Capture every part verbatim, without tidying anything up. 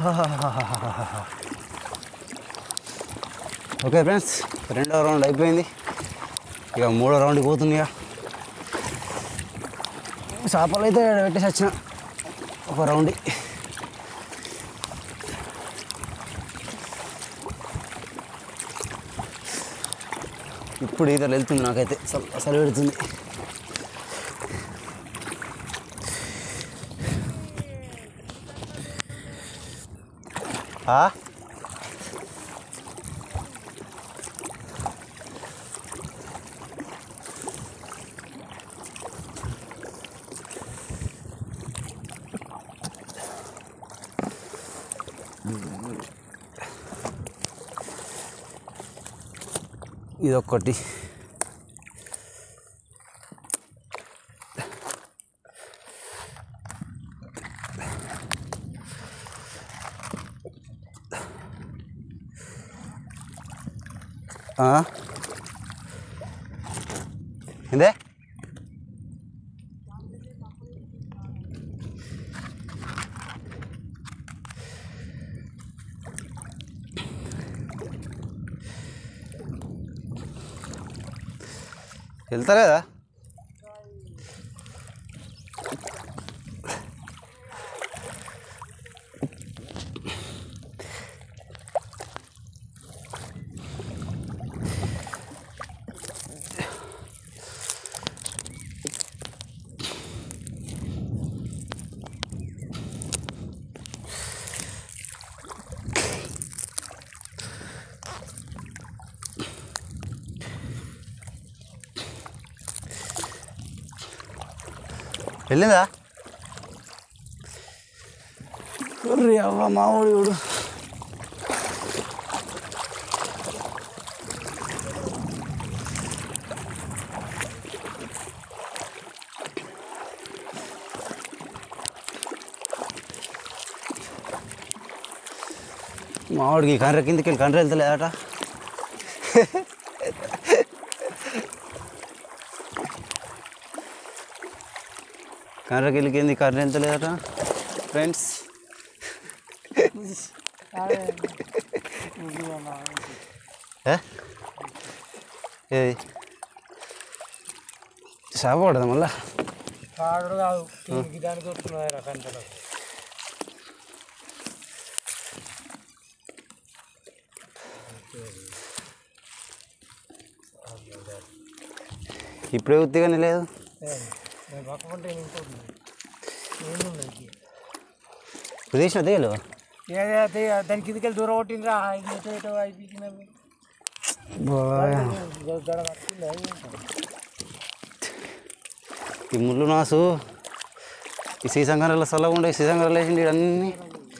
Okay friends, రెండో round అయిపోయింది. ఇక మూడో రౌండ్కి పోతుంది. ఇక చేపలు అయితే పెట్టేసి వచ్చిన ఒక రౌండ్. ఇప్పుడు ఈతలు వెళ్తుంది నాకైతే, అసలు పెడుతుంది. ఇదొక్కటి. ఏందే వెళ్తలేదా? వెళ్ళిందా? అవ్వ మామూడు చూడు. మామిడికి కండ్ర కిందకి వెళ్ళి కండ్ర వెళ్తలేదట. కండ్రకి కింది కర్ర వెళ్తలేదట ఫ్రెండ్స్. ఏది చేప పడదా మళ్ళా? ఇప్పుడే ఉత్తిగానే లేదు. తీసిన తీయలు దాని కిందకి దూరం కొట్టిండ్రా. ఈ ముళ్ళు నాసు ఈ సీసంగారాల సలహా ఉండే సీసంగారాలు వేసిండి అన్నీ.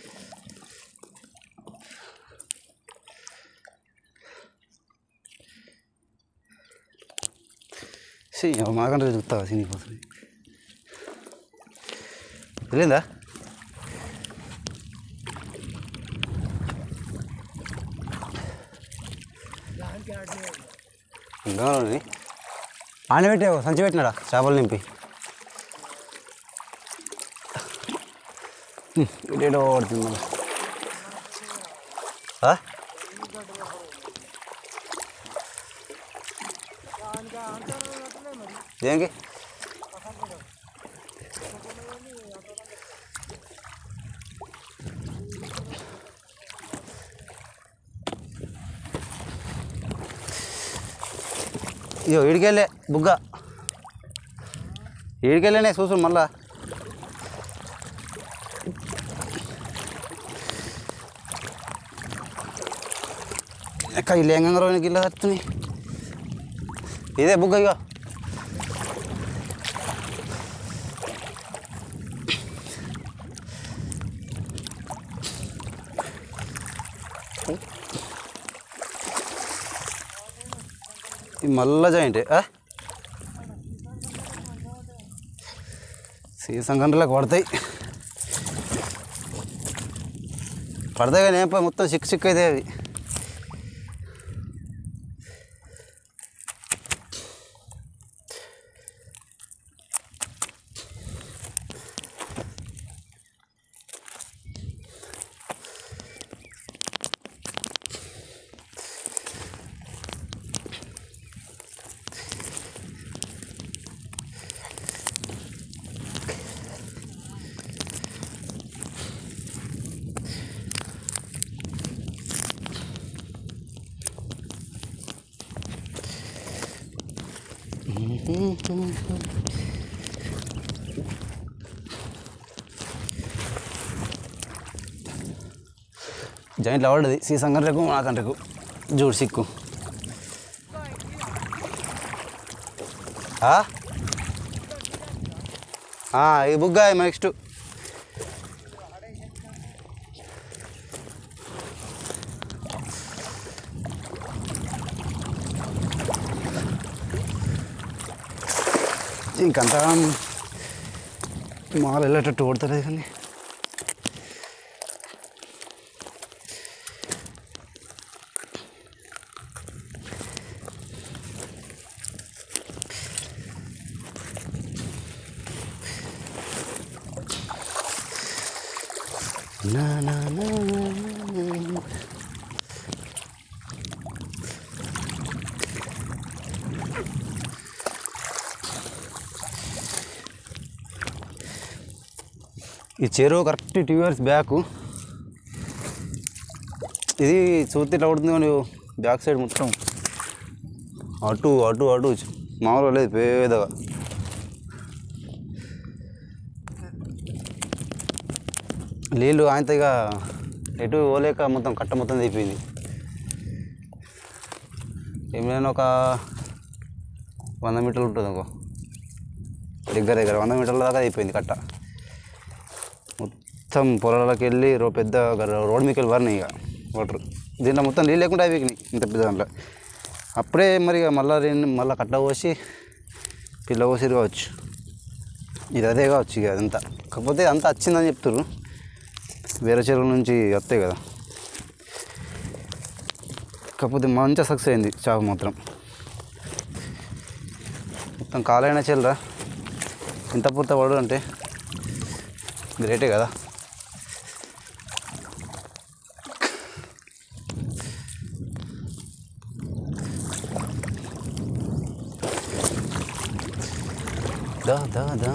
మాకంటే చూస్తావా సినిపోతుంది. తెలియదా? ఆన పెట్టావు సంచి పెట్టినాడా చేపలు నింపి ఇటేటో పడుతుంది మళ్ళీ. దేనికి ఇయో ఈడికెళ్ళే బుగ్గ ఈడికెళ్ళనే చూసు మళ్ళా. కైలు ఎంగ రోజుకి ఇలా వస్తుంది. ఇదే బుగ్గ. ఇగో మళ్ళా జాయింట్ సీసం గంటలకు పడతాయి పడతాయి కానీ ఏం మొత్తం చిక్కు చిక్కు అయితే అవి. జాయింట్లో పడ్డది సీసం గంటకు నా గంటకు జూడు సిక్కు ఇది బుగ్గా నెక్స్ట్ ఇంకంతా మాలు వెళ్ళేటట్టు కొడతలేదు కానీ నా నా నా ఈ చెరువు కరెక్ట్ టూ ఇయర్స్ బ్యాక్ ఇది చూస్తే ఇట్లా పడుతుంది కానీ బ్యాక్ సైడ్ మొత్తం అటు అటు అటు మామూలుగా లేదు పేదగా నీళ్ళు ఆయనతో ఇక ఎటు పోలేక మొత్తం కట్ట మొత్తం అయిపోయింది ఏమైనా ఒక వంద మీటర్లు ఉంటుంది అనుకో దగ్గర దగ్గర వంద మీటర్ల దాకా అయిపోయింది కట్ట మొత్తం పొలాలకు వెళ్ళి రో పెద్ద రోడ్ మీకు వెళ్ళి వారినాయి ఇక వాటర్ దీంట్లో మొత్తం నీళ్ళు లేకుండా అయిపోయినాయి ఇంత పెద్ద దాంట్లో అప్పుడే మరి ఇక మళ్ళీ రెండు మళ్ళీ కట్ట పోసి పిల్ల పోసిరు కావచ్చు ఇది అదే కావచ్చు ఇక అదంతా కాకపోతే అంతా వచ్చిందని చెప్తారు వేరే చెరువుల నుంచి వస్తాయి కదా కాకపోతే మంచిగా సక్సెస్ అయింది చావు మాత్రం మొత్తం కాలైన చెల్లరా ఇంత పూర్త పడు అంటే గ్రేటే కదా దా దా దా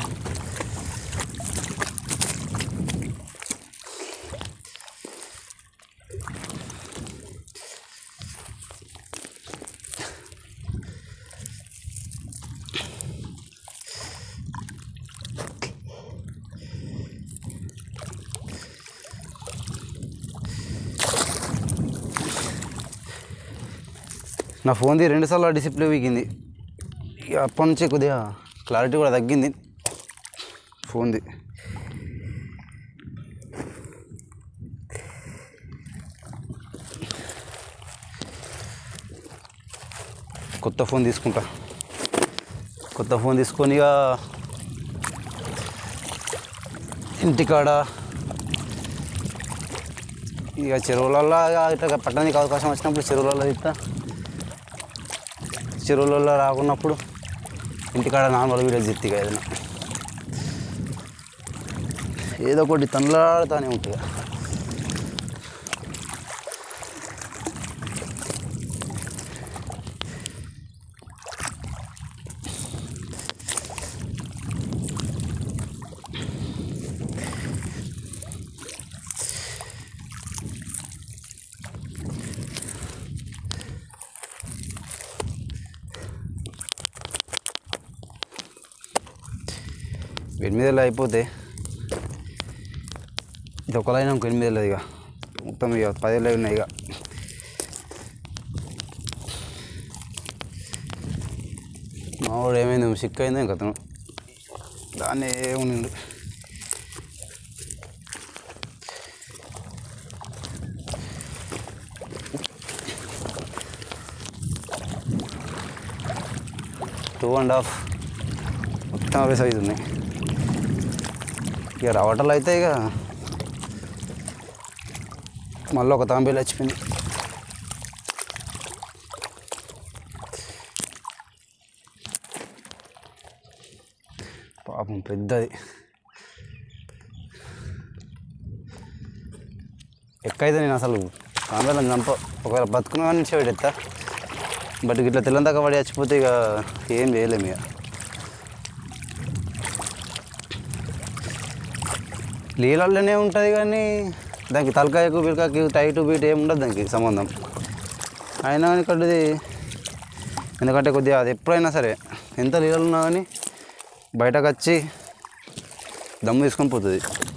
నా ఫోన్ది రెండుసార్లు డిస్ప్లే వీకింది ఇక అప్పటి నుంచి కొద్దిగా క్లారిటీ కూడా తగ్గింది ఫోన్ది కొత్త ఫోన్ తీసుకుంటా కొత్త ఫోన్ తీసుకొని ఇక ఇంటికాడ ఇక చెరువులలో ఇట్లా పట్టడానికి అవకాశం వచ్చినప్పుడు చెరువులలో ఇస్తా చెరువులలో రాకున్నప్పుడు ఇంటికాడ నార్మల్ వీడియోస్ చెప్తాయి ఏదైనా ఏదో ఒకటి తనలాడుతూనే ఉంటుంది ఎనిమిదిలో అయిపోతే ఇది ఒక లైన్ ఇంకో ఎనిమిదిలో ఇక మొత్తం ఇక పదిలో ఉన్నాయి ఇక మావాడు ఏమైంది సిక్ అయిందో ఇంక అతను దాన్ని ఏముంది టూ అండ్ హాఫ్ మొత్తం అవే సైజు ఉన్నాయి ఇక రావటంలో అయితే ఇక మళ్ళీ ఒక తాంబేలు వచ్చిపోయింది పాపం పెద్దది ఎక్కైతే నేను అసలు తాంబేలను చంప ఒకవేళ బతుకున్నా కానీ నుంచి పెడతా బట్ ఇట్లా తెల్లని దాకా పడి చచ్చిపోతే ఇక ఏం చేయలేము ఇక నీళ్ళల్లోనే ఉంటుంది కానీ దానికి తలకాయకు బిల్కాయకు టైట్ బీట్ ఏమి ఉండదు దానికి సంబంధం అయినా కానీ కట్టుది ఎందుకంటే కొద్దిగా అది ఎప్పుడైనా సరే ఎంత నీళ్ళు ఉన్నా కానీ బయటకు వచ్చి దమ్ము తీసుకొని పోతుంది.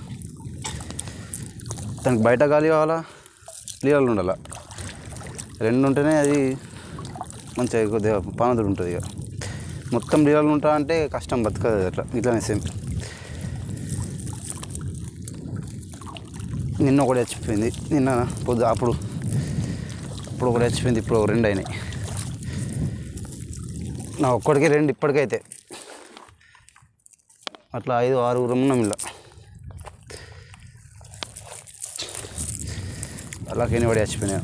దానికి బయట గాలి కావాలా, నీళ్ళు ఉండాలా, రెండు ఉంటేనే అది మంచిగా కొద్దిగా పానదుడు ఉంటుంది. ఇక మొత్తం నీళ్ళు ఉంటా అంటే కష్టం, బతకదు అట్లా. ఇట్లానే సేమ్ నిన్న ఒకటి చచ్చిపోయింది, నిన్న పొద్దు అప్పుడు అప్పుడు ఒకటి చచ్చిపోయింది, ఇప్పుడు ఒక రెండు అయినాయి. నా ఒక్కడికి రెండు ఇప్పటికైతే, అట్లా ఐదు ఆరుగురు ఉన్నాం ఇలా. అలాగైనా పడి చచ్చిపోయినా.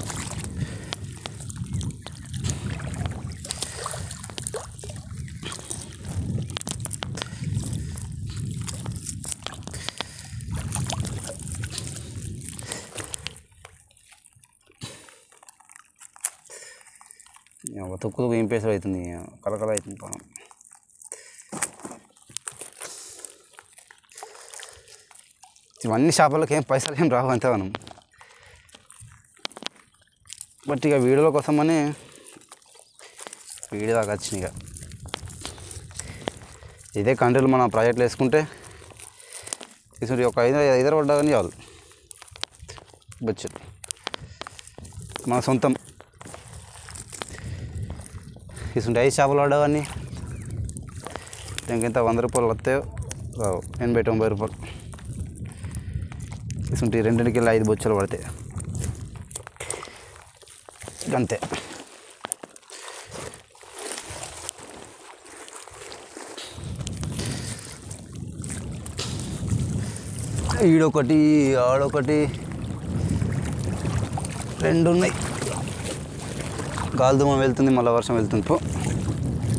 తొక్కు తొక్కు ఏం పేసలు అవుతుంది, కలకల అవుతుంది పానం. ఇవన్నీ చేపలకి ఏం పైసలు ఏం రావు అంతే మనం. బట్ ఇక వీడియోల కోసమని వీడియో దాకా వచ్చినాయి. ఇక ఇదే కంట్రీలు మన ప్రాజెక్టులు వేసుకుంటే ఇటువంటి ఒక ఐదు ఐదారు పడ్డా కానీ చాలు. బడ్జెట్ మన సొంతం. ఇటువంటి ఐదు చేపలు పడ్డా కానీ ఇంకెంత వంద రూపాయలు వస్తాయో రావు, ఎనభై తొంభై రూపాయలు. ఇటువంటి రెండింటికి వెళ్ళి ఐదు బొచ్చలు పడతాయి అంతే. ఈడొకటి ఆడొకటి రెండు ఉన్నాయి. గాలిదుమ్మ వెళ్తుంది, మళ్ళీ వర్షం వెళ్తుంది. పో